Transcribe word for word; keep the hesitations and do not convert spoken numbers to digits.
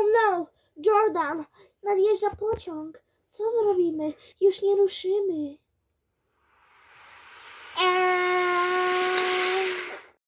Oh no! Jordan! Nadjeżdża pociąg! Co zrobimy? Już nie ruszymy.